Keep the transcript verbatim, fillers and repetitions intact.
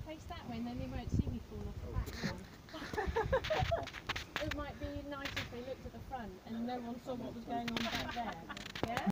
face that way and then they won't see me fall off the back. It might be nice if they looked at the front and no one saw what was going on back there. Yeah?